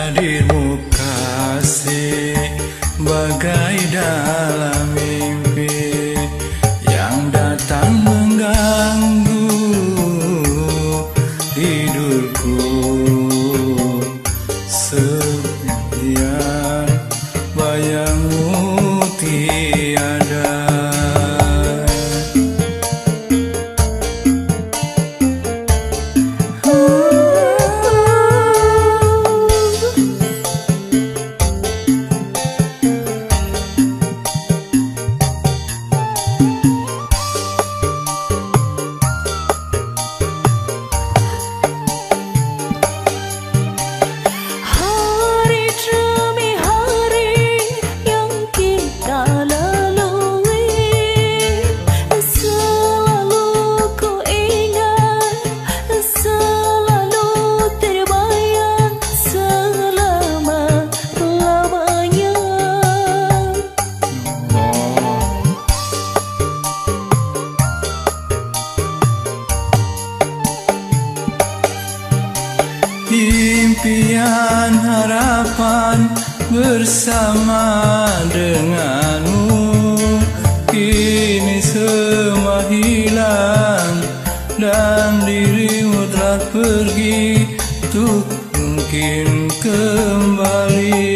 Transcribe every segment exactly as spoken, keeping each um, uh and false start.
Hadirmu kasih bagai dalam mimpi yang datang mengganggu tidurku. Sepian bayangmu tiada. Impian harapan bersama denganmu kini semua hilang dan dirimu telah pergi untuk mungkin kembali.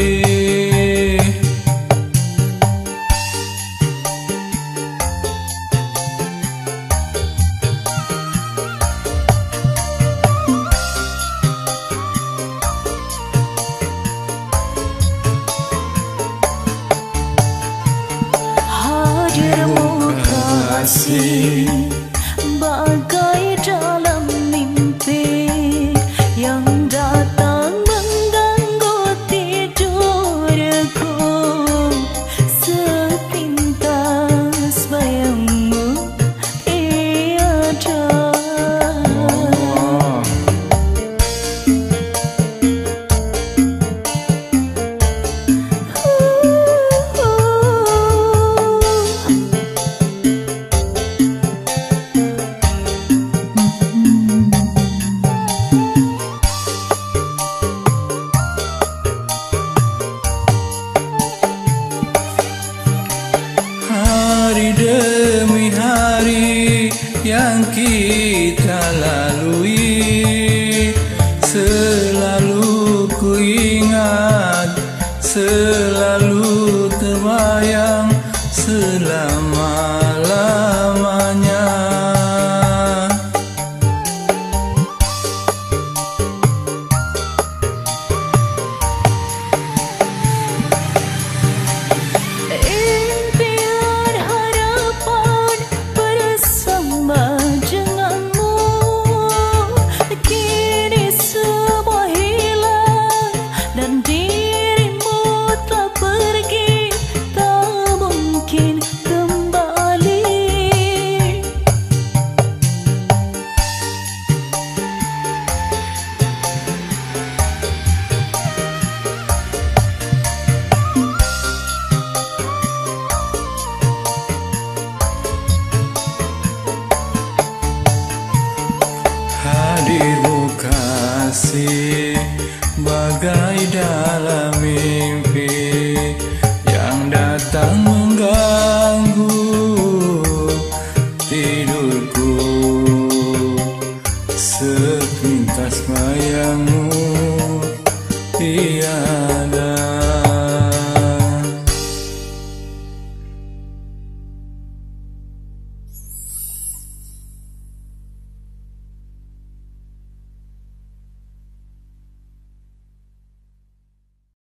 Hadirmu kasih bagai dalam mimpi yang datang mengganggu tidurku. Sepintas bayangmu tiada. Hari demi hari yang kita lalui, selalu ku ingat, selalu terbayang selama-lamanya. Hadirmu kasih bagai dalam mimpi yang datang mengganggu tidurku. Sepintas bayangmu tiada.